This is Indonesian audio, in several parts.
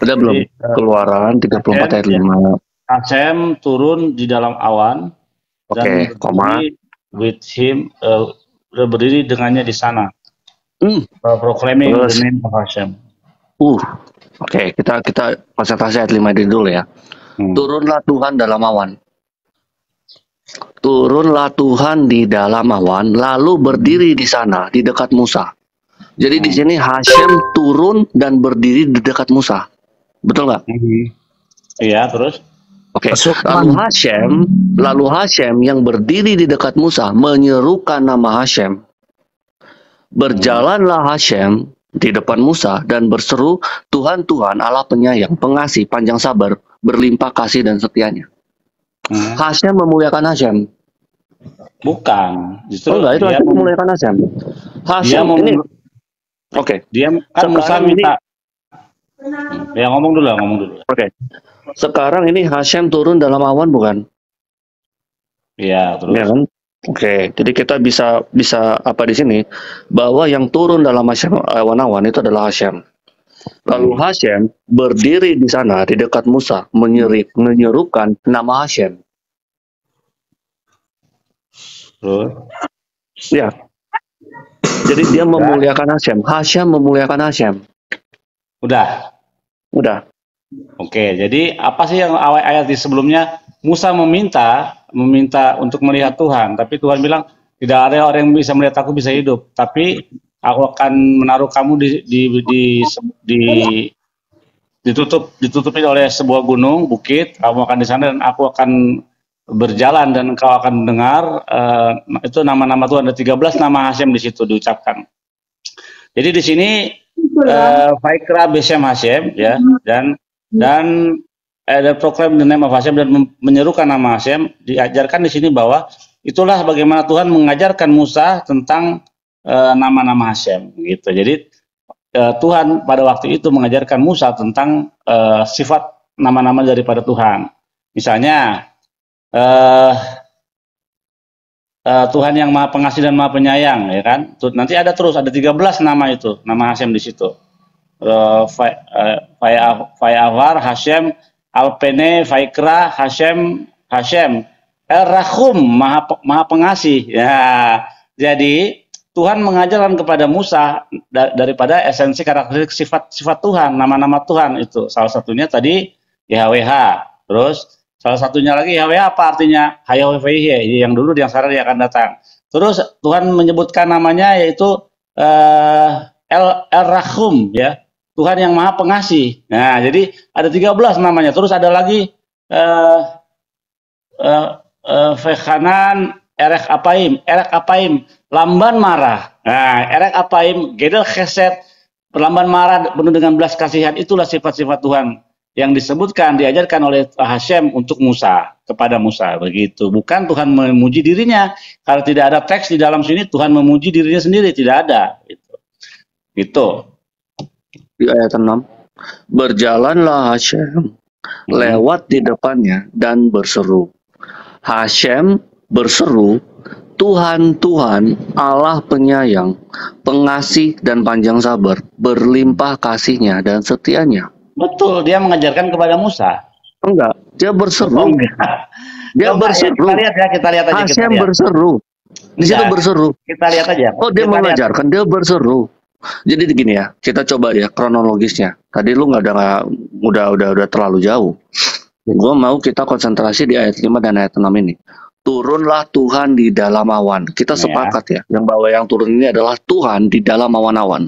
Ada belum? Jadi Keluaran 34 ayat 5. Hashem turun di dalam awan dan Oke, koma. with him, berdiri dengannya di sana. Hmm. Proclaiming Terus, the name of Hashem. Oke, kita konsentrasi ayat 5 dulu ya. Turunlah Tuhan dalam awan. Turunlah Tuhan di dalam awan, lalu berdiri di sana, di dekat Musa. Jadi di sini Hashem turun dan berdiri di dekat Musa. Betul nggak? Iya, terus? Oke. Lalu Hashem yang berdiri di dekat Musa menyerukan nama Hashem. Berjalanlah Hashem di depan Musa dan berseru, Tuhan, Tuhan, Allah penyayang, pengasih, panjang sabar, berlimpah kasih dan setianya. Hashem memuliakan Hashem. Bukan, justru enggak, itu Hashem memuliakan Hashem. Hashem ini, oke. Dia kan Musa minta. Ya ngomong dulu. Oke. Sekarang ini Hashem turun dalam awan bukan? Iya, terus. Ya kan? Oke, jadi kita bisa apa di sini bahwa yang turun dalam awan-awan itu adalah Hashem. Lalu Hashem berdiri di sana di dekat Musa menyerukan nama Hashem. Ya. Jadi dia memuliakan Hashem. Hashem memuliakan Hashem. Udah. Oke, jadi apa sih yang ayat di sebelumnya? Musa meminta untuk melihat Tuhan, tapi Tuhan bilang tidak ada orang yang bisa melihat aku bisa hidup, tapi aku akan menaruh kamu ditutupi oleh sebuah gunung, bukit, kamu akan di sana dan aku akan berjalan dan engkau akan mendengar. Itu nama-nama Tuhan, ada 13 nama Hashem di situ diucapkan. Jadi di sini Vaikra Beshem Hashem ya, dan ada proclaim the name of Hashem dan menyerukan nama Hashem. Diajarkan di sini bahwa itulah bagaimana Tuhan mengajarkan Musa tentang nama-nama Hashem gitu. Jadi Tuhan pada waktu itu mengajarkan Musa tentang sifat nama-nama daripada Tuhan. Misalnya Tuhan yang Maha Pengasih dan Maha Penyayang, ya kan? Nanti ada 13 nama itu, nama Hashem di situ. Fayavar, Hashem, Alpene, Vaikra, Hashem, El-Rahum, Maha Pengasih. Ya, jadi Tuhan mengajarkan kepada Musa daripada esensi karakteristik sifat Tuhan, nama-nama Tuhan itu. Salah satunya tadi YHWH. Terus salah satunya lagi YHWH apa artinya? Hayahweh, yang dulu yang sekarang dia akan datang. Terus Tuhan menyebutkan namanya yaitu El-Rahum ya. Tuhan yang Maha Pengasih. Nah, jadi ada 13 namanya. Terus ada lagi Fekhanan, Erek Apaim, lamban marah. Nah, Erek Apaim, Gedel Chesed, lamban marah penuh dengan belas kasihan. Itulah sifat-sifat Tuhan yang disebutkan, diajarkan oleh Hashem untuk Musa, kepada Musa. Begitu. Bukan Tuhan memuji dirinya. Kalau tidak ada teks di dalam sini, Tuhan memuji dirinya sendiri. Tidak ada. Gitu. Di ayat 6, berjalanlah Hashem lewat di depannya dan berseru. Hashem berseru, Tuhan, Tuhan, Allah penyayang, pengasih dan panjang sabar, berlimpah kasihnya dan setianya. Betul, dia mengajarkan kepada Musa. Enggak, dia berseru. Dia berseru. Kita lihat aja. Hashem berseru. Di situ berseru. Kita lihat aja. Oh, dia mengajarkan, dia berseru. Jadi begini ya, kita coba ya kronologisnya. Tadi lu udah terlalu jauh. Gue mau kita konsentrasi di ayat 5 dan ayat 6 ini. Turunlah Tuhan di dalam awan. Kita sepakat ya, yang turun ini adalah Tuhan di dalam awan-awan.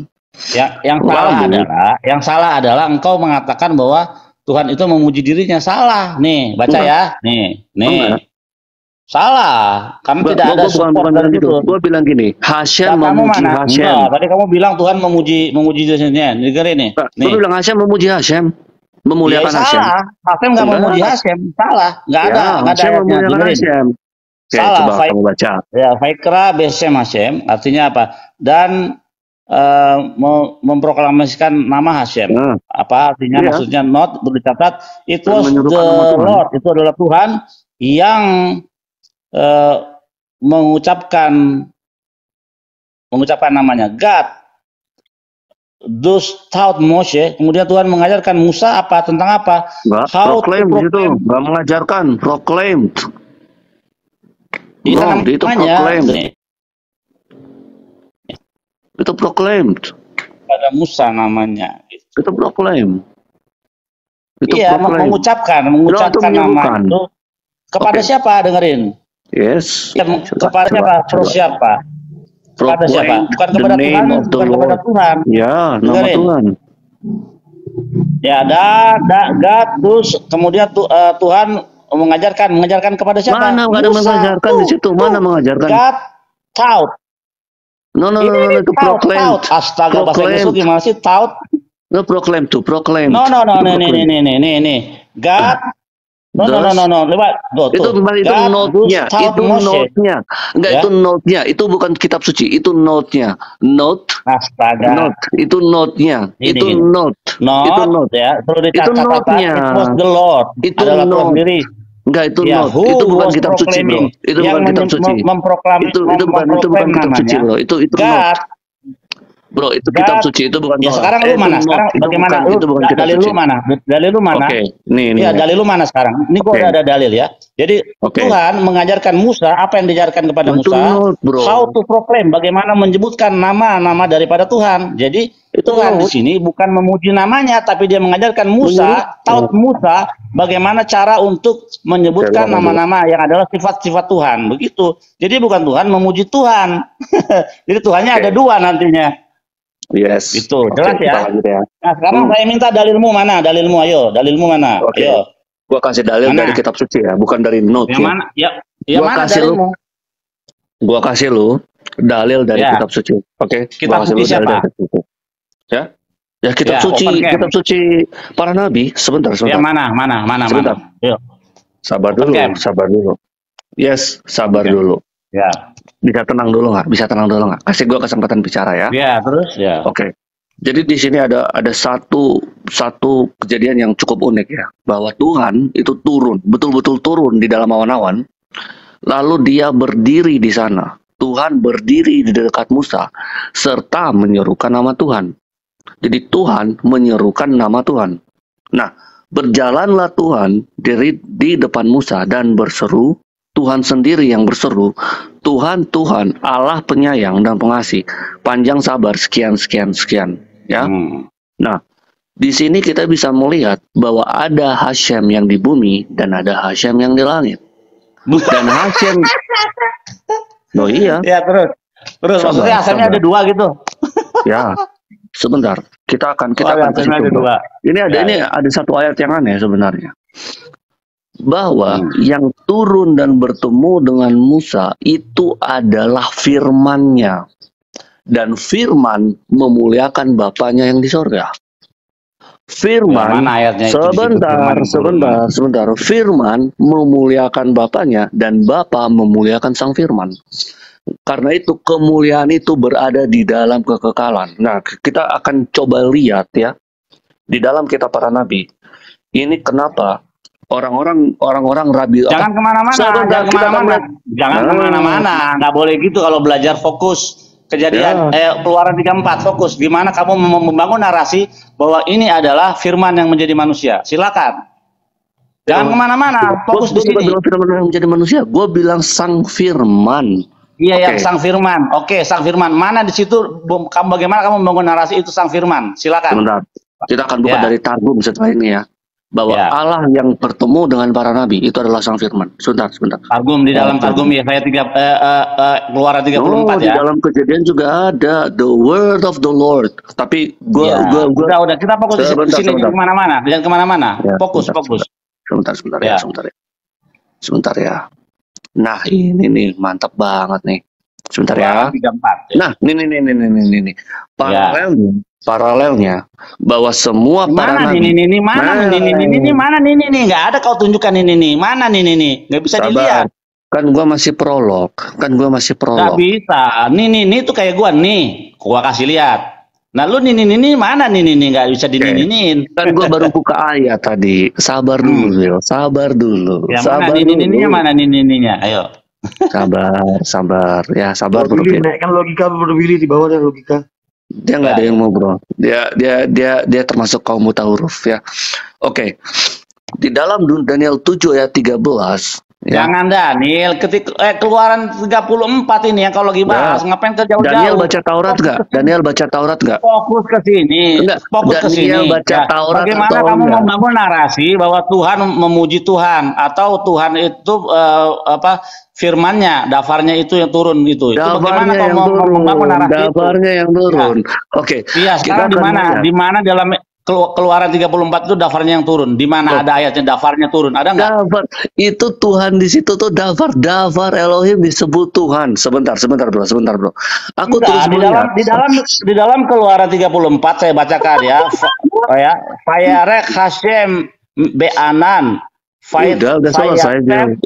Yang salah adalah engkau mengatakan bahwa Tuhan itu memuji dirinya. Salah. Nih, baca ya. Nih. Salah, karena tidak ada support dari itu. Gue bilang gini, Hashem memuji Hashem. Tadi kamu bilang Tuhan memuji dirinya. Dengerin nih. Gue bilang Hashem memuji Hashem, memuliakan Hashem. Salah, Hashem nggak memuji Hashem. Salah, nggak ada. Hashem memuliakan Hashem. Oke, salah. Coba kamu baca. Ya, Vaikra Beshem Hashem artinya apa? Dan memproklamasikan nama Hashem. Apa artinya? Maksudnya not bercatat it was the Lord, itu adalah Tuhan yang mengucapkan namanya God thus taught Moshe, kemudian Tuhan mengajarkan Musa apa tentang apa? Enggak, How to proclaim di situ, proclaim. enggak mengajarkan, proclaim. Iya Wrong, itu namanya proclaim. Itu proclaimed. pada Musa namanya. Itu proclaim. Itu Iya, proclaim. mengucapkan itu nama menyerukan. itu kepada Oke. siapa, dengerin? Yes. Ya, kepada siapa? Terus siapa? Kepada siapa? Proclaim Bukan the kepada name Tuhan, of the bukan kepada Lord. Tuhan. Ya, nama Dengerin. Tuhan. Ya, God, terus kemudian Tuhan mengajarkan kepada siapa? Mana nggak ada Musa. mengajarkan di situ? Mana mengajarkan? God taught. No, Ini itu taught. proclaimed. Astaga, bahasa Inggris lu gimana sih? Taught. No, proclaim to proclaim. No, Itu proclaim. nih. God. No. Lewat. Itu note-nya. Itu note-nya. Enggak, Ya? itu note-nya. Itu bukan kitab suci. Itu note-nya. Note. Astaga. Note. Itu note-nya. Itu Gini. note. Itu note ya. Perlu dicatat. Itu note-nya. It was the Lord. Itu adalah Tuhan note. sendiri. Enggak, itu Ya, note. Itu bukan kitab suci, bro. Itu yang bukan kitab suci. Itu bukan kitab suci, bro. Itu note. Bro, itu kitab suci, itu bukan ya note. sekarang lu mana? Sekarang itu bagaimana? itu bukan kitab Dalil suci. lu mana? Dalil lu mana? Oke, nih. Ya, dalil lu mana sekarang? Ini gua Oke. udah ada dalil ya. Jadi Oke. Tuhan mengajarkan Musa apa yang diajarkan kepada Itu Musa? note, bro. How to proclaim, bagaimana menyebutkan nama-nama daripada Tuhan. Jadi Tuhan di sini bukan memuji namanya, tapi dia mengajarkan Musa, taught Musa bagaimana cara untuk menyebutkan nama-nama yang adalah sifat-sifat Tuhan. Begitu. Jadi bukan Tuhan memuji Tuhan. Jadi Tuhannya ada dua nantinya. Yes. Itu jelas ya. ya. Nah, sekarang saya minta dalilmu mana? Dalilmu, ayo. Dalilmu mana? Oke. Ayo. Gua kasih dalil Mana? dari kitab suci ya, bukan dari note Yang ya. mana? Ya Gua mana kasih dalilmu? Gua kasih lu dalil dari Ya. kitab suci. Oke. Kitab Gua kasih suci lu dalil siapa? dari kitab suci. Ya. Ya kitab Ya, suci, open camp. kitab suci para nabi. Sebentar. Yang mana? Sebentar. Ayo. Sabar Open camp. dulu. Yes, sabar Oke. dulu. Ya. Bisa tenang dulu nggak? Kasih gua kesempatan bicara ya. Ya, terus ya. Oke. Jadi di sini ada satu kejadian yang cukup unik ya, bahwa Tuhan itu betul-betul turun di dalam awan-awan, lalu dia berdiri di sana. Tuhan berdiri di dekat Musa serta menyerukan nama Tuhan. Jadi Tuhan menyerukan nama Tuhan. Nah, berjalanlah Tuhan di depan Musa dan berseru. Tuhan sendiri yang berseru, Tuhan, Allah penyayang dan pengasih, panjang sabar, sekian. Ya. Nah, di sini kita bisa melihat bahwa ada Hashem yang di bumi dan ada Hashem yang di langit. Dan Hashem, oh iya. Ya, terus maksudnya Hashemnya ada dua gitu. Ya, sebentar. Kita akan ke situ. Ada dua. Ini ada satu ayat yang aneh sebenarnya. Bahwa yang turun dan bertemu dengan Musa itu adalah firman-Nya. Dan firman memuliakan Bapaknya yang di sorga. Firman, sebentar. Firman memuliakan Bapaknya dan Bapa memuliakan Sang Firman. Karena itu kemuliaan itu berada di dalam kekekalan. Nah, kita akan coba lihat ya di dalam kitab para nabi. Ini kenapa orang-orang rabi. Jangan kemana-mana. Nggak boleh gitu kalau belajar fokus. Kejadian Keluaran 34 fokus. Gimana kamu membangun narasi bahwa ini adalah firman yang menjadi manusia. Silakan. Jangan kemana-mana. Fokus di sini. Firman yang menjadi manusia. Gue bilang Sang Firman. Iya, yang Sang Firman. Oke, Sang Firman. Mana di situ? Bagaimana kamu membangun narasi itu Sang Firman? Silakan. Sebentar. Kita akan buka dari Targum setelah ini ya. Bahwa Allah yang bertemu dengan para nabi itu adalah Sang Firman. Sebentar. Targum, di dalam Targum ya, saya Keluaran 34 ya. Di dalam Kejadian juga ada the word of the Lord. Tapi udah kita fokus di sini, jangan kemana-mana. Ya, Fokus. Sebentar ya. Nah, ini nih mantap banget nih. Sebentar ya. 34, Nah, ini. Paralelnya bahwa semua para nabi. Mana nih? Nggak ada kau tunjukkan ini. Mana nih? Nggak bisa dilihat. Kan gua masih prolog. Nggak bisa. Nih tuh kayak gua kasih lihat. Nah, lu mana nih? Nggak bisa dininin. Kan gua baru buka ayat tadi. Sabar dulu, Yang mana nih? Ayo. Sabar. Ya, sabar Naikkan logika, Bro Billy, di bawah ada logika. Dia nggak ada yang mau, bro. Dia termasuk kaum buta huruf ya. Oke. Di dalam Daniel 7 ayat 13 ya. Jangan Daniel, keluaran 34 ini yang kalau lagi bahas, ngapain ke jauh-jauh? Daniel baca Taurat nggak? Daniel baca Taurat nggak? Fokus ke sini. Enggak. Fokus ke sini. Daniel baca Taurat bagaimana atau kamu enggak? membangun narasi bahwa Tuhan memuji Tuhan atau Tuhan itu firmannya, dafarnya itu yang turun itu. Bagaimana Dafarnya yang kamu turun. membangun narasi Dafarnya yang turun. Oke. Iya, sekarang di mana? Di mana dalam Keluaran 34 itu dafarnya yang turun. Di mana ada ayatnya dafarnya turun? Ada nggak? Dafar itu Tuhan di situ tuh dafar Elohim disebut Tuhan. Sebentar bro. Aku Enggak, terus melihat. di dalam Keluaran 34 saya bacakan ya. Fayarek Hashem Be'anan. Udah selesai.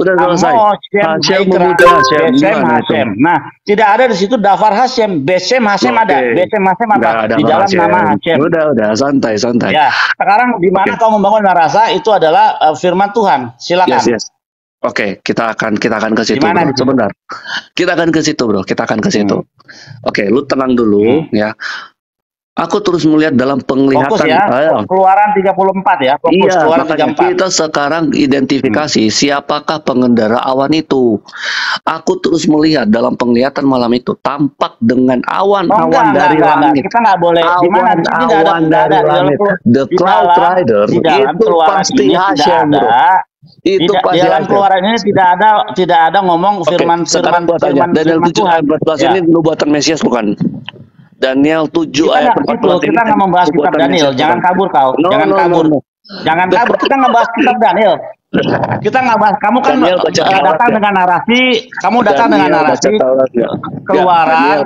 Hashem memuji Hashem. Nah, tidak ada di situ dafar Hashem. Besem Hashem ada. Besem Hashem ada di dalam nama Hashem. Udah santai. Ya, sekarang di mana kau membangun narasa itu adalah firman Tuhan. Silakan. Yes. Oke, kita akan ke situ. Dimana Bro. Sebentar. Kita akan ke situ, bro. Oke, lu tenang dulu ya. Aku terus melihat dalam penglihatan. Fokus ya, Keluaran 34 ya. Fokus, iya, Keluaran makanya 34. kita sekarang identifikasi siapakah pengendara awan itu. Aku terus melihat dalam penglihatan malam itu tampak dengan awan-awan dari langit. Kita nggak boleh. Awan dari langit. The Cloud Rider itu pasti Hashem, bro. Itu pasti dalam Keluaran ini tidak ada ngomong firman Daniel 7 ayat 14 ini nubuatan Mesias bukan? Daniel 7 ayat 14 kita nggak membahas kitab Daniel. Jangan kabur kau. Jangan kabur. Kita nggak bahas kitab Daniel. Kita nggak bahas. Kamu kan datang dengan narasi. Kamu datang dengan narasi Keluaran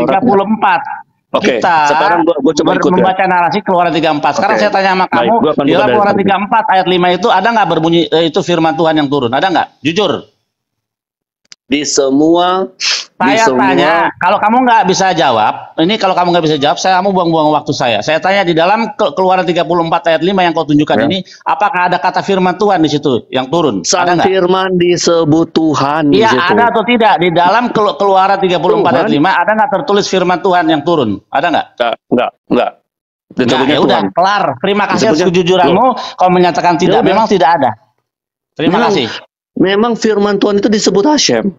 34. Oke, kita sekarang gua coba ikut membaca narasi Keluaran 34. Sekarang saya tanya sama kamu, di dalam Keluaran 34 ayat 5 itu ada nggak berbunyi itu firman Tuhan yang turun? Ada nggak? Jujur. Di semua tanya, kalau kamu nggak bisa jawab, saya kamu buang-buang waktu saya. Saya tanya di dalam Keluaran 34 ayat 5 yang kau tunjukkan ini, apakah ada kata firman Tuhan di situ yang turun? Ada nggak? Firman disebut Tuhan di situ. Ada atau tidak? Di dalam Keluaran 34 ayat 5 ada nggak tertulis firman Tuhan yang turun? Ada nggak? Nggak. Ya udah, kelar. Terima kasih atas kejujuranmu. Kau menyatakan tidak. Memang tidak ada. Terima kasih. Memang firman Tuhan itu disebut Hashem.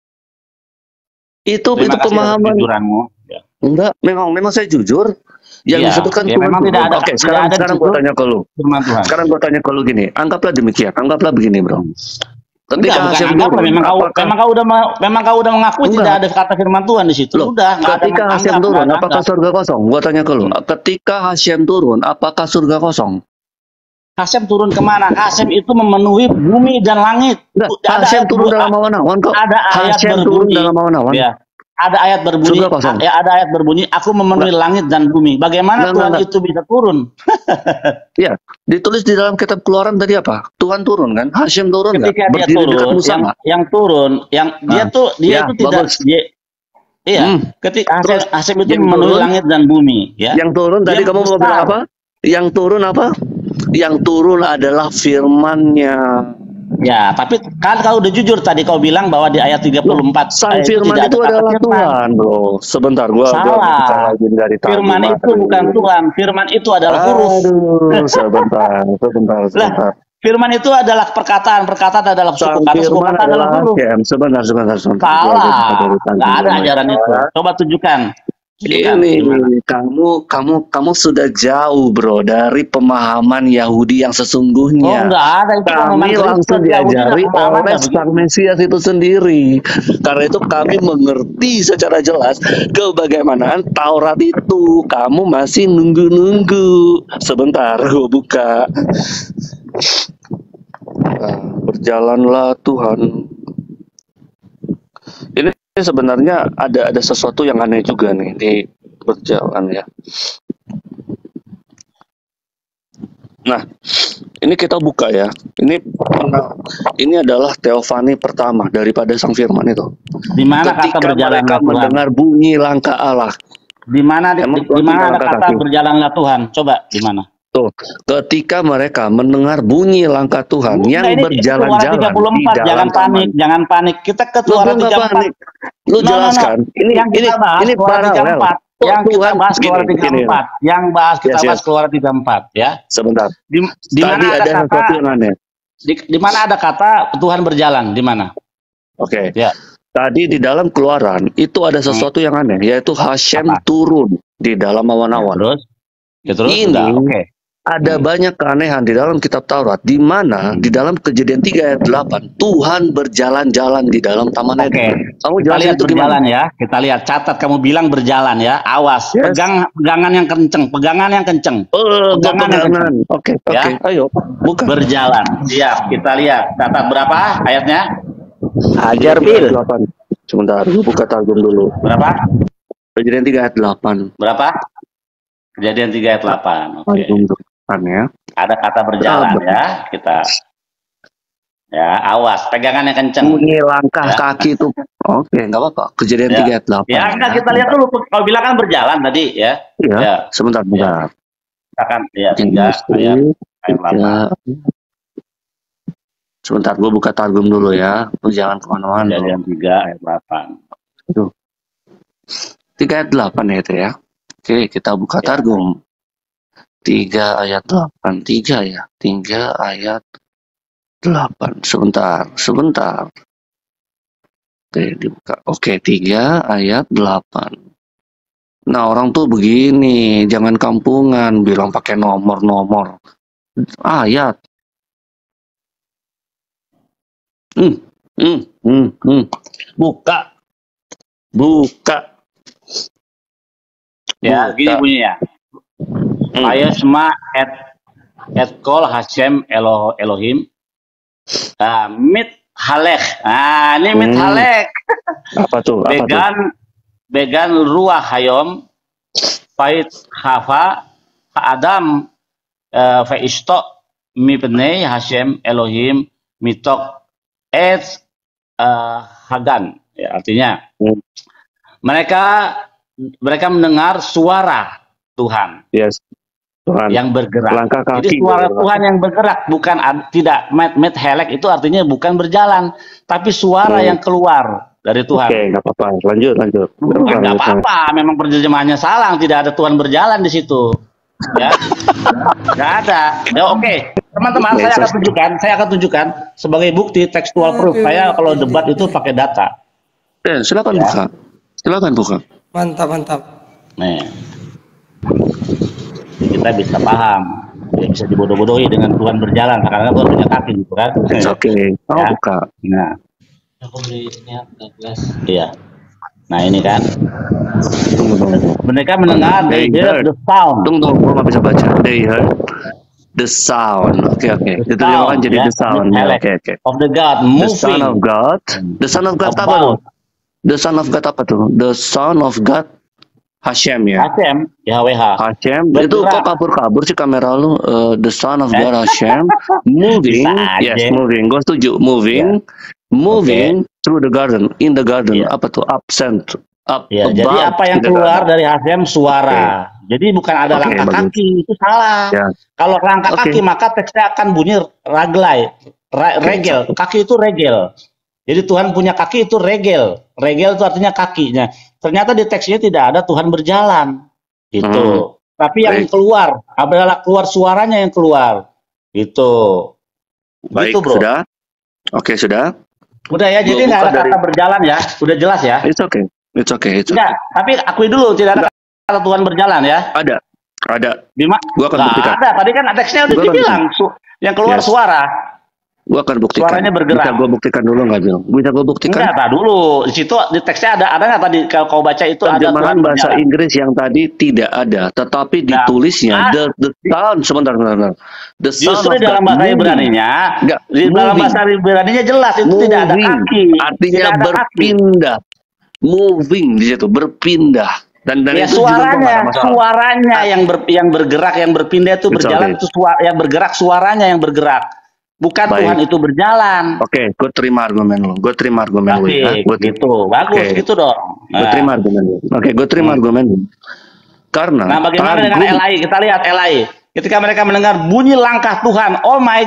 Itu pemahaman. Ya. Enggak, memang saya jujur. Yang disebutkan Tuhan. Memang tidak ada. Oke, sekarang gue tanya ke lu. Sekarang gue tanya ke lu gini. Anggaplah demikian. Anggaplah begini, bro. Ketika Hashem turun, memang kau udah mengakui tidak ada kata firman Tuhan di situ. Ketika Hashem turun, apakah surga kosong? Gue tanya ke lu. Ketika Hashem turun, apakah surga kosong? Hashem turun kemana? Hashem itu memenuhi bumi dan langit. Hashem turun dalam awan-awan kok. Ada ayat berbunyi. Ya. Ada ayat berbunyi. Ada ayat berbunyi. Aku memenuhi langit dan bumi. Bagaimana Tuhan itu bisa turun? Ya, ditulis di dalam kitab Keluaran tadi apa? Tuhan turun kan? Hashem turun nggak? Ketika dia turun, yang turun, dia itu tidak. Ketika Hashem itu memenuhi langit dan bumi. Ya. Yang turun tadi kamu mau bilang apa? Yang turun apa? Yang turun adalah firman-Nya. Ya, tapi kan kau udah jujur tadi kau bilang bahwa di ayat 34 sang firman itu adalah Tuhan, bro. Sebentar, gua salah. Firman itu bukan Tuhan, firman itu adalah huruf. Sebentar. Firman itu adalah perkataan adalah suku kata adalah huruf. Sebentar. Salah. Nggak ada ajaran itu. Coba tunjukkan. Ini kamu sudah jauh, bro, dari pemahaman Yahudi yang sesungguhnya. Enggak ada itu. Kami langsung diajari oleh Sang Mesias itu sendiri. Karena itu kami mengerti secara jelas kebagaimanaan Taurat itu. Kamu masih nunggu. Sebentar, gue buka. Berjalanlah Tuhan. Ini sebenarnya ada sesuatu yang aneh juga nih di berjalan ya. Nah, ini kita buka ya. Ini adalah teofani pertama daripada Sang Firman itu. Di mana kata berjalanlah Tuhan? Mendengar bunyi langkah Allah. Di mana ada kata berjalanlah Tuhan? Coba di mana? Tuh, ketika mereka mendengar bunyi langkah Tuhan yang berjalan-jalan di dalam jangan panik. Kita ke Keluaran 34. Lu jelaskan. Ini paralel. yang kita Tuhan bahas keluar gini. 34, yang kita Yes, bahas yes. keluar 34 ya. Sebentar. Di Tadi mana ada ada sesuatu kata yang aneh. di mana ada kata Tuhan berjalan? Di mana? Oke. Ya. Tadi di dalam Keluaran itu ada sesuatu yang aneh, yaitu Hashem Apa? turun di dalam Ya, awan-awan. terus Ini udah, oke. ada banyak keanehan di dalam kitab Taurat, di mana di dalam Kejadian 3 ayat 8 Tuhan berjalan-jalan di dalam Taman Oke, Eden. Kamu kita jelasin lihat itu berjalan gimana? ya. Kita lihat, catat, kamu bilang berjalan ya. Awas, Yes. pegangan yang kenceng, pegangan yang kenceng. Pegangan yang kenceng. Oke, Ya. ayo, buka. Berjalan. Siap, kita lihat. Catat berapa ayatnya? Hajar Bil. 8. Sebentar, gue buka targum dulu. Berapa? Kejadian 3 ayat 8. Berapa? Kejadian 3 ayat 8. Oke. Targum depan ya. Ada kata berjalan ya. Kita ya, awas, pegangan yang kenceng. Bunyi langkah Ya. kaki itu. Oke, nggak apa-apa. Kejadian Ya. 3 ayat 8. Ya, enggak, kita lihat dulu. Kau bilang kan berjalan tadi ya. Iya, Ya. sebentar. Kita kan ya 3 ayat 8. Sebentar, gue buka targum dulu ya. Lu jangan kemana-mana. Kejadian 3 ayat 8. 3 ayat 8 ya itu ya. Oke, kita buka Ya. targum. 3 ayat 8. 3 ya. 3 ayat 8. Sebentar. Oke, dibuka. Oke, 3 ayat 8. Nah, orang tuh begini, jangan kampungan, bilang pakai nomor-nomor. Ayat. Buka. Ya, gini bunyinya. Vayasma et kol Hashem Elohim mit halech. Nah, ini mit halech. Apa tuh? Began ruah hayom fait hafa Adam faisto mipnei Hashem Elohim mitok et hagan. Ya, artinya mereka mendengar suara Tuhan. Yes. Tuhan. Yang bergerak. Langkah kaki. Jadi suara Tuhan yang bergerak, bukan tidak met helek itu artinya bukan berjalan, tapi suara yang keluar dari Tuhan. Oke, nggak apa-apa. Lanjut. Bukan nggak apa-apa, memang penerjemahannya salah, tidak ada Tuhan berjalan di situ. Ya, nggak ada. Ya, oke, teman-teman, saya akan tunjukkan sebagai bukti textual proof. Saya kalau debat itu pakai data. Silakan buka. Silakan buka. Mantap. Nih, kita bisa paham, ya, bisa dibodoh-bodohi dengan Tuhan berjalan karena Tuhan punya kaki gitu kan. Oke. Ya. Buka. Nah, iya. Nah, ini kan Tunggu. mereka mendengar they heard the sound. Tunggu, gua nggak bisa baca. They heard the sound. Oke. Diterjemahkan jadi ya, the sound. Oke. Of the God The moving. Son of God. The Son of God apa tuh? The Son of God apa tuh? The Son of God Hashem ya. Hashem, YHWH. Hashem. Itu kok kabur sih kamera lu? The Son of God Hashem moving. Bisa Yes, aja. moving. Gue setuju. Moving through the garden. In the garden. Ya. Apa tuh? Absent. Up. Ya, above jadi apa yang in the keluar garden. dari Hashem suara. Jadi bukan ada Oke, langkah bagus. kaki, itu salah. Ya. Kalau langkah Oke. kaki maka teksnya akan bunyi raglai, regel. Kaki itu regel. Jadi Tuhan punya kaki itu regel. Regel itu artinya kakinya. Ternyata di teksnya tidak ada Tuhan berjalan. Gitu. Tapi yang Baik. keluar adalah keluar suaranya yang keluar. Gitu. Baik, Gitu, bro. sudah. Oke, sudah. Udah ya, jadi Gua nggak buka ada dari- kata berjalan ya. Udah jelas ya. It's okay. Enggak, tapi akui dulu tidak ada kata Tuhan berjalan ya. Ada. Di mana? Gua akan buktikan. ada. Tadi kan teksnya udah Gua akan dibilang yang keluar Yes. suara. Gua akan buktikan. Suaranya bergerak. Bisa gua buktikan dulu nggak, Bil? Bisa gua buktikan. Enggak, tak dulu. Di situ di teksnya ada nggak tadi kalau kau baca itu ada Terjemahan Tuhan bahasa berjalan. Inggris yang tadi tidak ada, tetapi Nah, ditulisnya the sound sebentar. The sound Justru of di dalam God bahasa moving. Ibraninya, Enggak, di dalam moving. bahasa Ibraninya jelas itu tidak ada Moving. kaki. Artinya Tidak ada kaki. berpindah. Moving di situ, berpindah. Dan Ya itu juga nggak ada masalah. suaranya yang bergerak, yang berpindah itu It's berjalan okay. itu yang bergerak suaranya yang bergerak. Bukan Baik. Tuhan itu berjalan. Oke, gue terima argumen lu. Gue terima argumen lu. Ya. Asik, gitu. Bagus Oke. gitu dong. Gue Nah. terima argumen lu. Oke, gue terima argumen lu. Karena Nah, bagaimana dengan targum- Elai? Kita lihat Elai. Ketika mereka mendengar bunyi langkah Tuhan, oh my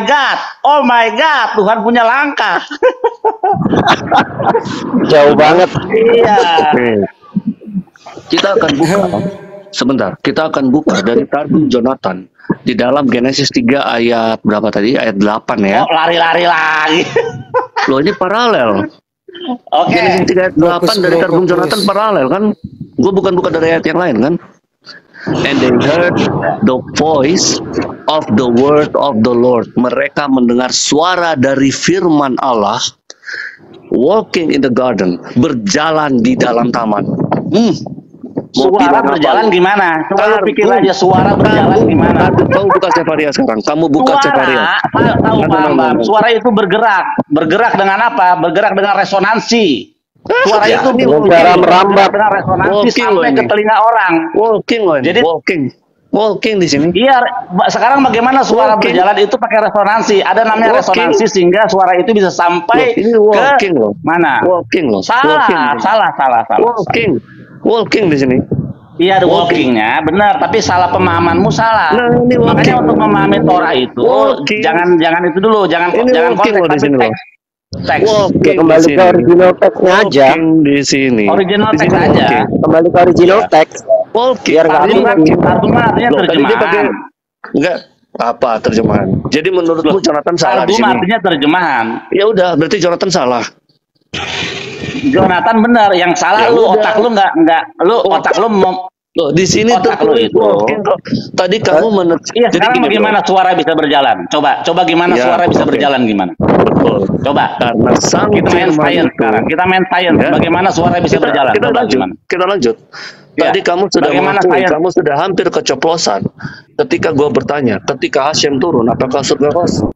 God, Tuhan punya langkah. Jauh banget. Iya. Oke. Kita akan buka sebentar. Kita akan buka dari Targum Jonathan di dalam Genesis 3 ayat berapa tadi? Ayat 8 ya. Oh, lari-lari lagi. Loh, ini paralel. Oke. Genesis 3 ayat 8 dari Targum Jonathan paralel kan? Gue bukan buka dari ayat yang lain kan? And they heard the voice of the word of the Lord. Mereka mendengar suara dari firman Allah. Walking in the garden, berjalan di dalam taman. Suara berjalan gimana? Coba lu pikir aja suara berjalan gimana? Kamu buka Sefaria sekarang. Kamu buka Sefaria. Tahu paham. Suara itu bergerak. Bergerak dengan apa? Bergerak dengan resonansi. Suara itu cara merambat dengan resonansi sampai ke telinga orang. Walking loh. Jadi walking di sini. Iya, sekarang bagaimana suara berjalan itu pakai resonansi? Ada namanya resonansi sehingga suara itu bisa sampai ke mana? Walking loh. Salah. Walking di sini. Iya, ada walkingnya, benar. Tapi salah pemahamanmu salah. Nah, ini makanya untuk memahami Torah itu, jangan itu dulu, jangan konteks tapi teks. Ya, kembali ke original teksnya aja. Di sini. Original teks aja. Kembali ke original teks. Biar nggak Targum artinya terjemahan. Enggak apa terjemahan. Jadi menurutmu Jonathan salah di sini. Targum artinya terjemahan. Ya udah, berarti Jonathan salah. Jonathan benar, yang salah ya lu udah. otak lu nggak otak lu Loh, di sini otak lu itu. Tadi kamu Iya, sekarang bagaimana suara bisa berjalan? Coba gimana suara bisa berjalan gimana? Betul. Coba. Karena sang kita main science sekarang. Kita main science. Ya. Bagaimana suara bisa berjalan? Kita lanjut. Tadi kamu sudah mengakui, kamu sudah hampir keceplosan. Ketika gua bertanya, ketika Hashem turun, apakah surga kosong?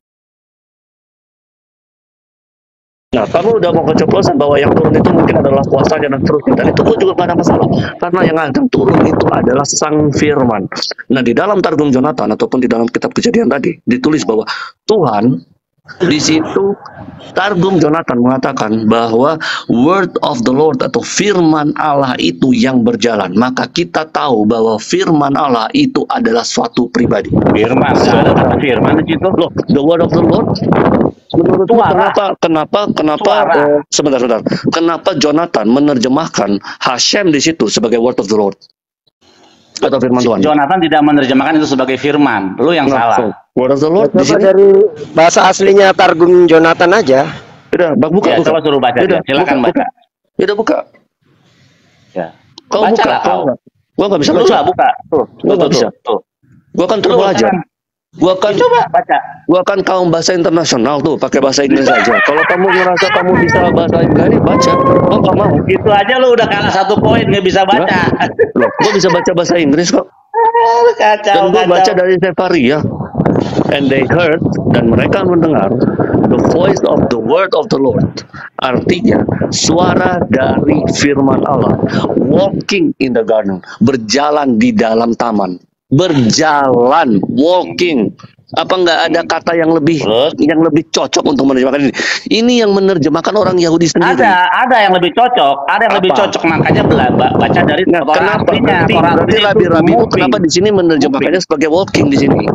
Nah, kamu udah mau keceplosan bahwa yang turun itu mungkin adalah kuasanya dan seterusnya. Dan itu juga gak ada masalah. Karena yang akan turun itu adalah sang firman. Nah, di dalam Targum Jonathan ataupun di dalam kitab Kejadian tadi, ditulis bahwa Tuhan, di situ Targum Jonathan mengatakan bahwa word of the Lord atau firman Allah itu yang berjalan. Maka kita tahu bahwa firman Allah itu adalah suatu pribadi. Firman, ada kata firman di situ. Loh, the word of the Lord. Menurutmu kenapa sebentar. Kenapa Jonathan menerjemahkan Hashem di situ sebagai word of the Lord? Atau firman Tuhan? Jonathan tidak menerjemahkan itu sebagai firman. Lu yang salah. Word of the Lord di sini dari bahasa aslinya Targum Jonathan aja. Udah, buka. Coba suruh baca. Silakan baca. Udah buka. Ya. Kau buka. Gua nggak bisa baca. Buka. Tuh. Gua nggak bisa. Tuh. Gua kan terpelajar. Gua kan coba baca. Gua kan kaum bahasa internasional tuh, pakai bahasa Inggris aja. Kalau kamu ngerasa kamu bisa bahasa Inggris, baca. Oh, nggak mau. Itu aja lu udah kalah 1 poin, nggak bisa baca. Loh, gua bisa baca bahasa Inggris kok. Kacau. Dan gua baca dari Sefaria. And they heard, dan mereka mendengar the voice of the word of the Lord. Artinya suara dari firman Allah. Walking in the garden, berjalan di dalam taman. Berjalan, walking. Apa nggak ada kata yang lebih cocok untuk menerjemahkan ini? Ini yang menerjemahkan orang Yahudi sendiri. Ada yang lebih cocok, lebih cocok, makanya baca dari Torah aslinya. Berarti rabi-rabi itu kenapa di sini menerjemahkannya sebagai walking di sini?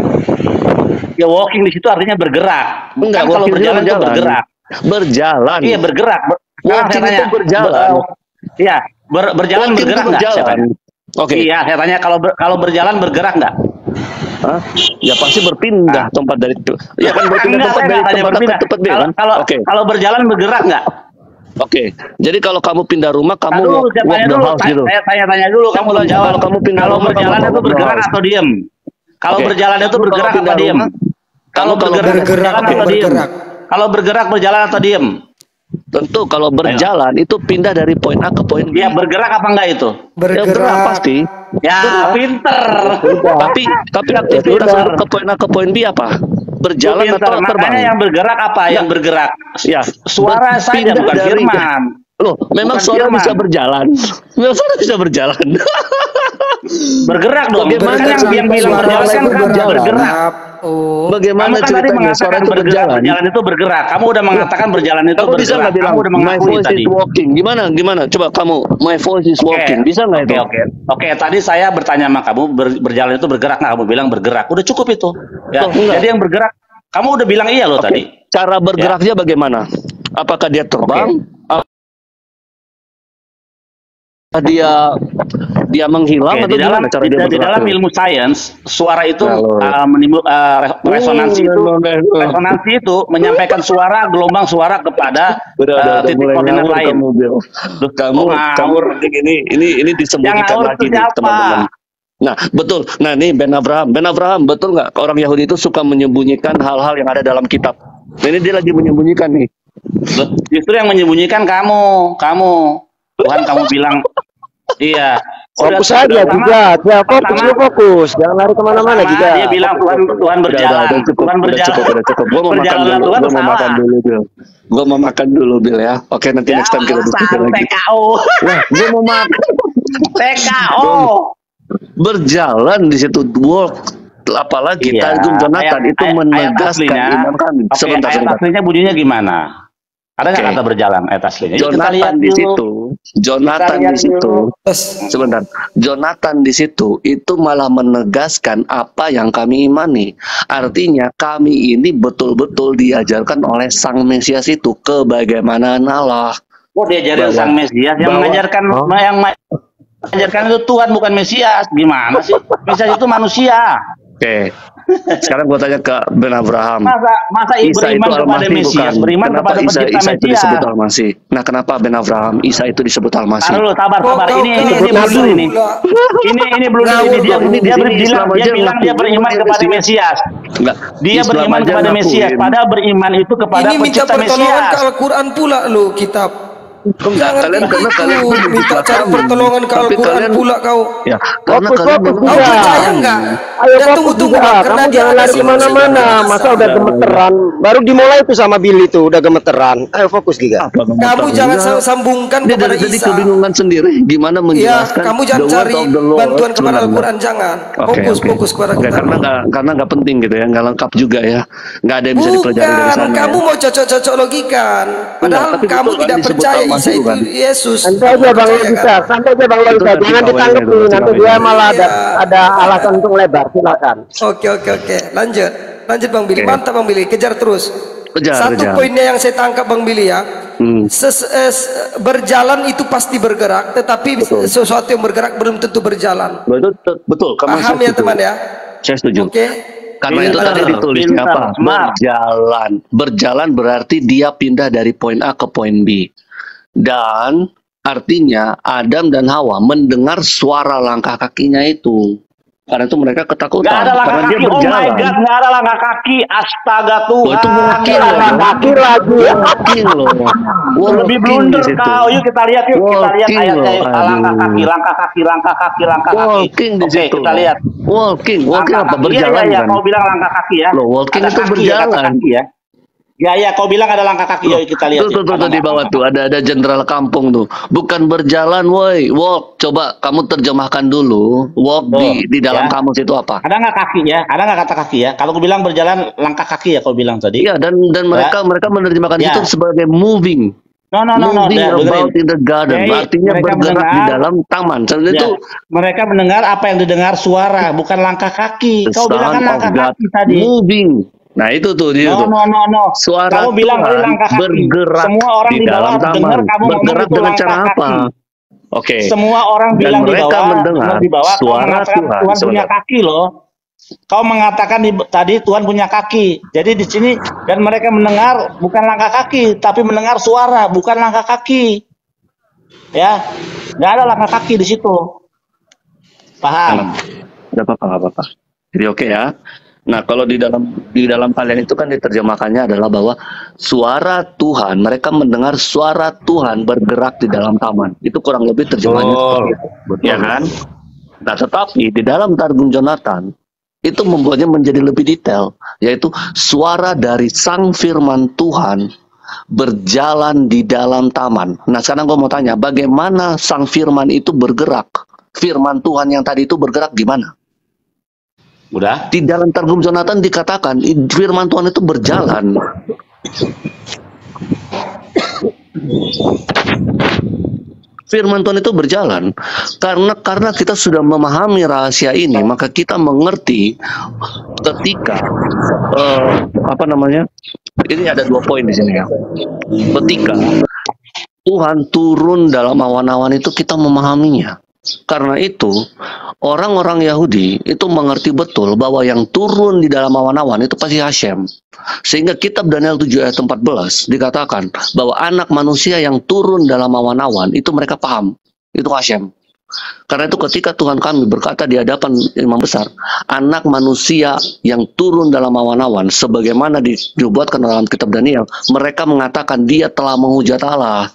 Ya walking di situ artinya bergerak. Enggak, kalau berjalan itu bergerak. Berjalan. Iya bergerak. Walking itu berjalan. Iya, berjalan bergerak nggak? Oke. Iya, saya tanya kalau berjalan bergerak nggak? Hah? Ya pasti berpindah tempat dari itu. Ya kan berpindah tempat dari tempat A ke tempat B kan? Kalau berjalan bergerak nggak? Oke. Jadi kalau kamu pindah rumah, kamu walk the house gitu. Saya tanya dulu, kamu belum jawab. Kalau kamu pindah rumah, berjalan itu bergerak atau diem? Kalau berjalan itu bergerak atau diem? Kalau bergerak atau diem? Kalau bergerak berjalan atau diem? Tentu kalau berjalan itu pindah dari poin A ke poin B. Ya bergerak apa enggak itu? Bergerak pasti. Ya pinter. Tapi aktivitas untuk ke poin A ke poin B apa? Berjalan atau terbang? Makanya yang bergerak apa? Yang bergerak. Ya, suara saja bukan firman. Loh, memang suara bisa berjalan. Memang suara bisa berjalan. Bergerak dong. Bagaimana yang bilang berjalan kan bergerak. Oh. Bagaimana ceritanya suara itu berjalan? Berjalan itu bergerak. Kamu udah mengatakan berjalan itu kamu bergerak. Bisa nggak bilang, kamu udah mengakui my voice tadi. Is walking. Gimana? Coba kamu, my voice is walking. Bisa nggak itu? Oke. Tadi saya bertanya sama kamu, berjalan itu bergerak nggak? Kamu bilang bergerak. Udah cukup itu. Ya. Jadi yang bergerak, kamu udah bilang iya loh tadi. Cara bergeraknya bagaimana? Apakah dia terbang? dia menghilang Oke, atau gimana cara dia di dalam bergerak? ilmu sains, suara itu Kalau resonansi itu menyampaikan suara, gelombang suara kepada udah titik mulai koordinat ngawur lain. kamu, Bill. Kamu ngawur. ini Yang disembunyikan ngawur lagi itu nih, siapa? teman-teman. Nah, betul. Nah, ini Ben Abraham, betul nggak? Orang Yahudi itu suka menyembunyikan hal-hal yang ada dalam kitab. Nah, ini dia lagi menyembunyikan nih. Justru yang menyembunyikan kamu. Tuhan kamu bilang, iya. Fokus aja juga, ya fokus, jangan lari kemana-mana juga. Dia bilang Tuhan berjalan, Udah cukup. Gua mau makan dulu. Gua mau makan dulu, Bill ya. Oke, nanti next time kita diskusi lagi. TKO. Nah, gua mau makan. TKO. Berjalan di situ, walk. Apalagi Targum Jonathan itu menegaskan iman kami. Sebentar. Aslinya bunyinya gimana? Ada nggak kata berjalan ayat aslinya? Jonathan di situ. Sebentar. Jonathan di situ itu malah menegaskan apa yang kami imani. Artinya kami ini betul-betul diajarkan oleh Sang Mesias itu kebagaimanaan Allah. Oh, diajarin Sang Mesias yang mengajarkan mengajarkan itu Tuhan bukan Mesias. Gimana sih? Mesias itu manusia. Oke. Sekarang gue tanya ke Ben Abraham. Masa Isa beriman itu kepada Mesias, bukan? beriman Kenapa kepada Isa pencipta itu Mesias? disebut Al-Masih? Nah, kenapa Ben Abraham Isa itu disebut Al-Masih? Taruh, sabar. Ini belum dia bilang dia beriman kepada Mesias. Dia beriman kepada Mesias. Padahal beriman itu kepada pencipta Mesias. Ini minta pertolongan ke Al-Quran pula lo kitab. Jangan kalian minta cari pertolongan ke Al-Quran pula kau. Ya, karena Fokus Kau percaya enggak? Ayo Tunggu juga, karena kamu dia jangan lari kemana-mana. Masa udah gemeteran, baru dimulai tuh sama Billy tuh udah gemeteran. Ayo fokus Giga. Kamu jangan sambungkan kepada jadi Isa. kebingungan sendiri gimana menjelaskan. Ya, kamu jangan cari bantuan kepada Al-Quran, jangan. Fokus kepada Al-Quran. Karena nggak penting gitu ya, nggak lengkap juga ya, nggak ada yang bisa dipelajari dari sana. Kamu mau cocok-cocok logikan, padahal kamu tidak percaya Isa itu Yesus. Santai aja Bang Logika, jangan ditanggapi, nanti dia malah ada alasan untuk lebar. Silakan. Oke. Lanjut Bang Billy. Mantap Bang Billy, kejar terus. Satu poinnya yang saya tangkap Bang Billy ya. Berjalan itu pasti bergerak, tetapi sesuatu yang bergerak belum tentu berjalan. Betul. Paham ya teman ya? Saya setuju. Oke. Karena itu tadi ditulisnya apa? Berjalan berarti dia pindah dari poin A ke poin B. Dan artinya Adam dan Hawa mendengar suara langkah kakinya itu. Karena itu mereka ketakutan. Gak ada langkah karena kaki. dia berjalan. Oh my God, gak ada langkah kaki. Astaga Tuhan. Itu walking lagi. Walking loh. Lebih blunder kau. Yuk kita lihat ayatnya. Langkah kaki. Walking di situ. Kita lihat. Walking apa? Berjalan kan? Kau bilang langkah kaki ya. Loh, walking itu berjalan. Ya, kau bilang ada langkah kaki. Yuk kita lihat. Tuh di bawah tuh ada jenderal kampung tuh. Bukan berjalan, woi, walk. Coba kamu terjemahkan dulu. Walk di dalam kamus itu apa? Ada nggak kaki ya? Ada nggak kata kaki ya? Kalau kau bilang berjalan langkah kaki ya kau bilang tadi. Iya, dan mereka menerjemahkan itu sebagai moving. Moving about in the garden. Artinya bergerak di dalam taman. Itu mereka mendengar apa yang didengar suara, bukan langkah kaki. Kau bilang kan langkah kaki tadi. Moving. Nah itu tuh dia tuh. No. Suara kamu bilang langkah kaki. Bergerak. Semua orang di bawah dengar kamu bergerak ngomong dengan itu cara langkah apa? kaki. Oke. Semua orang bilang mendengar di bawah suara Tuhan punya kaki loh. Kau mengatakan tadi Tuhan punya kaki. Jadi di sini dan mereka mendengar bukan langkah kaki, tapi mendengar suara, bukan langkah kaki. Ya, nggak ada langkah kaki di situ. Paham? Nggak apa-apa. Jadi oke ya. Nah, kalau di dalam kalian itu kan diterjemahkannya adalah bahwa suara Tuhan, mereka mendengar suara Tuhan bergerak di dalam taman. Itu kurang lebih terjemahannya seperti itu. Ya kan? Nah, tetapi di dalam Targum Jonathan itu membuatnya menjadi lebih detail, yaitu suara dari Sang Firman Tuhan berjalan di dalam taman. Nah, sekarang gue mau tanya, bagaimana Sang Firman itu bergerak? Firman Tuhan yang tadi itu bergerak gimana? Udah. Di dalam Targum Jonathan dikatakan firman Tuhan itu berjalan. Firman Tuhan itu berjalan karena kita sudah memahami rahasia ini, maka kita mengerti ketika ini ada 2 poin di sini ya. Ketika Tuhan turun dalam awan-awan itu kita memahaminya. Karena itu, orang-orang Yahudi itu mengerti betul bahwa yang turun di dalam awan-awan itu pasti Hashem. Sehingga kitab Daniel 7 ayat 14 dikatakan bahwa anak manusia yang turun dalam awan-awan itu mereka paham. Itu Hashem. Karena itu ketika Tuhan kami berkata di hadapan imam besar, anak manusia yang turun dalam awan-awan, sebagaimana dibuatkan dalam kitab Daniel, mereka mengatakan dia telah menghujat Allah.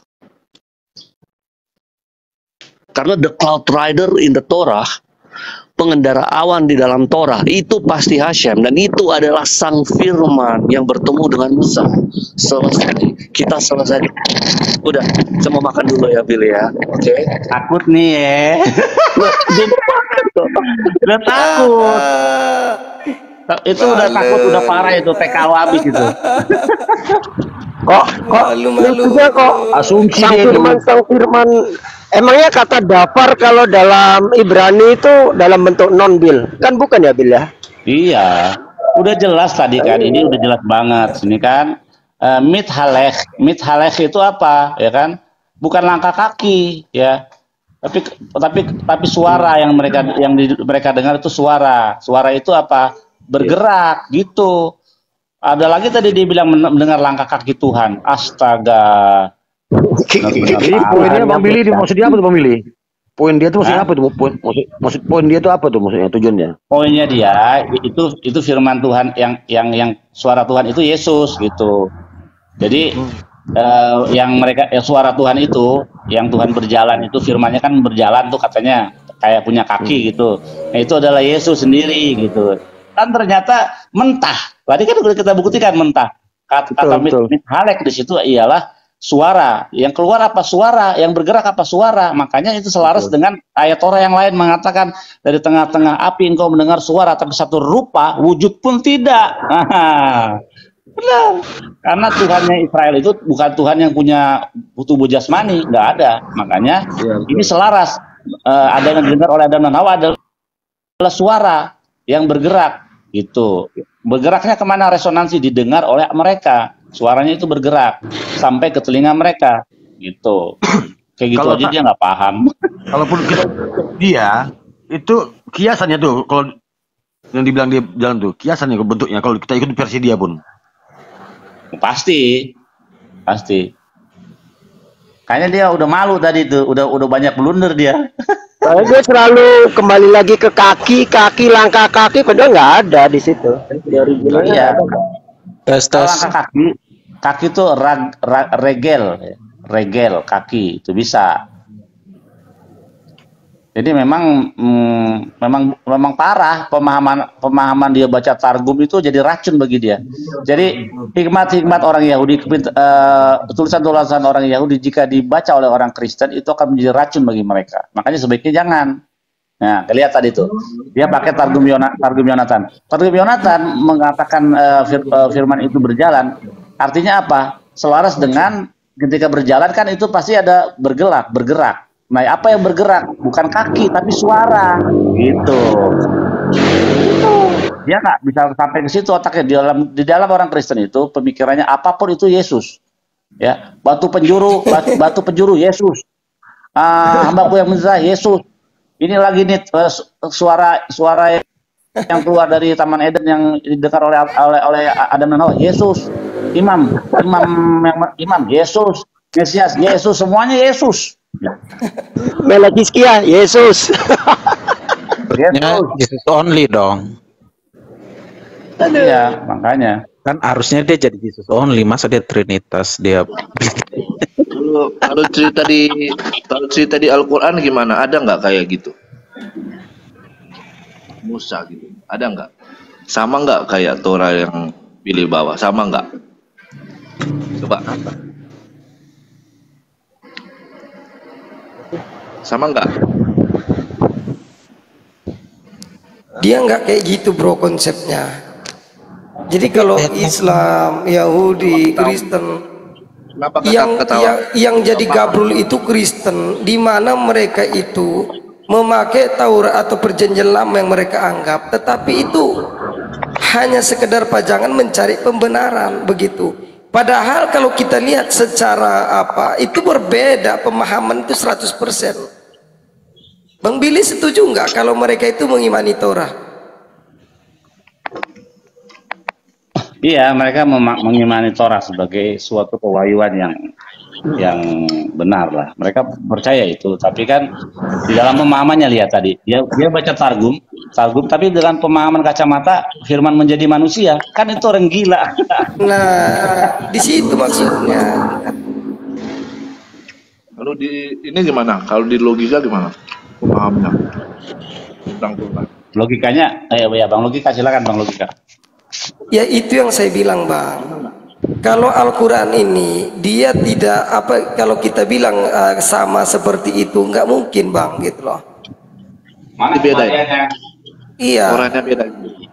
Karena the cloud rider in the Torah, pengendara awan di dalam Torah, itu pasti Hashem. Dan itu adalah sang firman yang bertemu dengan Musa. Selesai. Kita selesai. Udah, saya mau makan dulu ya, Billy ya. Oke. Takut nih ya. Udah takut. Itu udah takut, udah parah itu. TKW habis itu. Kok juga kok Asumsi sang firman. Emangnya kata dafar kalau dalam Ibrani itu dalam bentuk non bil, kan bukan ya Bil ya? Iya, udah jelas tadi kan, ini udah jelas banget. Ini kan mithalech itu apa, ya kan? Bukan langkah kaki, ya. Tapi suara yang mereka dengar itu suara. Suara itu apa? Bergerak gitu. Ada lagi tadi dia bilang mendengar langkah kaki Tuhan. Astaga. Jadi poinnya Bang Billy maksudnya apa tuh Bang Billy? Poin dia tuh maksudnya apa tuh? Maksud poin dia tuh apa tuh maksudnya tujuannya? Poinnya dia itu firman Tuhan yang suara Tuhan itu Yesus gitu. Jadi yang suara Tuhan itu yang Tuhan berjalan itu firmannya kan berjalan tuh katanya kayak punya kaki gitu. Nah, itu adalah Yesus sendiri gitu. Kan ternyata mentah. Tadi kan udah kita buktikan mentah. Kata mithalek di situ ialah suara, yang keluar apa suara, yang bergerak apa suara. Makanya itu selaras dengan ayat Torah yang lain mengatakan dari tengah-tengah api engkau mendengar suara, tapi satu rupa wujud pun tidak. Benar. Karena Tuhannya Israel itu bukan Tuhan yang punya tubuh jasmani, nggak ada. Makanya ini selaras. Ada yang didengar oleh Adam dan Hawa adalah suara yang bergerak gitu. Bergeraknya kemana? Resonansi didengar oleh mereka. Suaranya itu bergerak sampai ke telinga mereka gitu. Kayak gitu aja dia nggak paham. Kalaupun dia itu kiasannya tuh, kalau yang dibilang dia jalan tuh kiasannya bentuknya, kalau kita ikut versi dia pun pasti kayaknya dia udah malu tadi tuh, udah banyak blunder dia. Dia selalu kembali lagi ke kaki langkah kaki, padahal nggak ada di situ. Iya. Langkah kaki itu regel kaki itu bisa. Jadi memang parah pemahaman dia baca Targum itu jadi racun bagi dia. Jadi hikmat orang Yahudi, tulisan-tulisan orang Yahudi jika dibaca oleh orang Kristen itu akan menjadi racun bagi mereka. Makanya sebaiknya jangan. Nah, lihat tadi tuh, dia pakai Targum Yonatan. Targum Yonatan mengatakan firman itu berjalan. Artinya apa? Selaras dengan ketika berjalan kan itu pasti ada bergerak. Nah, apa yang bergerak? Bukan kaki tapi suara, gitu. Dia nggak bisa sampai ke situ otaknya. Di dalam orang Kristen itu pemikirannya apapun itu Yesus. Ya, batu penjuru Yesus. Hambaku yang menyesal Yesus. Ini lagi nih suara yang keluar dari Taman Eden yang didengar oleh Adam dan Hawa, Yesus. Imam Yesus, Mesias Yesus, semuanya Yesus. Melekiskia Yesus. Yesus only dong. Iya, makanya. Kan harusnya dia jadi Yesus only, masa dia Trinitas dia. Kalau cerita di Al-Quran gimana? Ada nggak kayak gitu? Musa gitu, ada nggak? Sama nggak kayak Torah yang pilih bawa? Sama nggak? Coba. Sama nggak? Dia nggak kayak gitu bro konsepnya. Jadi kalau Islam, Yahudi, Kristen, yang jadi gabrul itu Kristen, di mana mereka itu memakai Taurat atau perjanjian lama yang mereka anggap, tetapi itu hanya sekedar pajangan mencari pembenaran begitu. Padahal kalau kita lihat secara apa, itu berbeda pemahaman itu 100%. Bang Billy setuju nggak kalau mereka itu mengimani Torah? Iya, mereka mengimani Torah sebagai suatu pewahyuan yang benar lah. Mereka percaya itu, tapi kan di dalam pemahamannya lihat tadi, dia baca Targum, tapi dengan pemahaman kacamata firman menjadi manusia, kan itu orang gila. Nah, di situ maksudnya. Lalu di ini gimana? Kalau di logika gimana? Pemahamnya tentang Tuhan. Logikanya, ya Bang, logika silakan Bang, logika. Ya itu yang saya bilang, Bang. Kalau Al-Quran ini dia tidak apa, kalau kita bilang sama seperti itu nggak mungkin, Bang, gitu loh. Mana beda ya? Iya. Orangnya beda.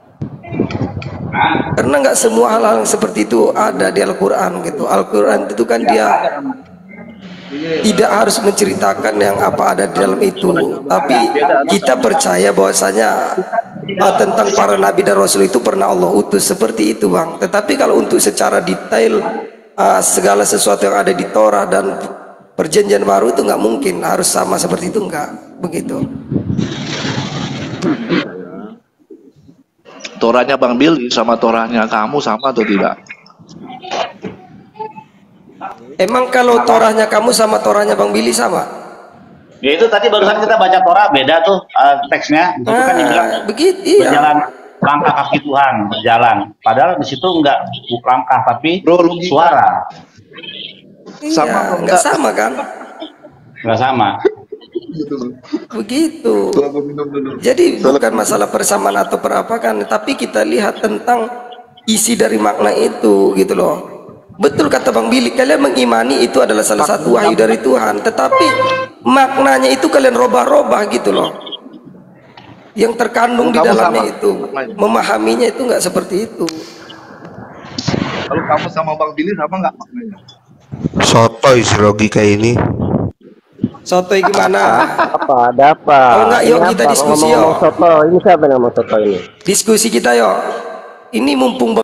Karena nggak semua hal-hal seperti itu ada di Al-Quran gitu. Al-Quran itu kan dia tidak harus menceritakan yang apa ada di dalam itu, tapi kita percaya bahwasanya tentang para nabi dan rasul itu pernah Allah utus seperti itu, Bang. Tetapi kalau untuk secara detail segala sesuatu yang ada di Torah dan perjanjian baru itu nggak mungkin harus sama seperti itu, nggak begitu. Torahnya Bang Billy sama Torahnya kamu sama atau tidak? Emang kalau Torahnya kamu sama Torahnya Bang Billy sama? Ya itu tadi barusan kita baca Torah beda tuh teksnya. Itu kan dibilang begitu. Berjalan langkah kaki Tuhan, berjalan. Padahal di situ enggak langkah tapi suara. Iya, nggak sama kan? Nggak sama. Begitu. Jadi bukan masalah persamaan atau perapakan, tapi kita lihat tentang isi dari makna itu gitu loh. Betul kata Bang Billy, kalian mengimani itu adalah salah satu wahyu dari Tuhan, tetapi maknanya itu kalian robah-robah gitu loh. Yang terkandung di dalamnya itu, memahaminya itu nggak seperti itu. Kalau kamu sama Bang Billy sama nggak maknanya? Sotoy logika ini. Sotoy gimana? Apa? Ada apa? Oh enggak, yuk kita diskusi yuk. Soto. Ini siapa yang ngomong soto ini? Diskusi kita yuk. Ini mumpung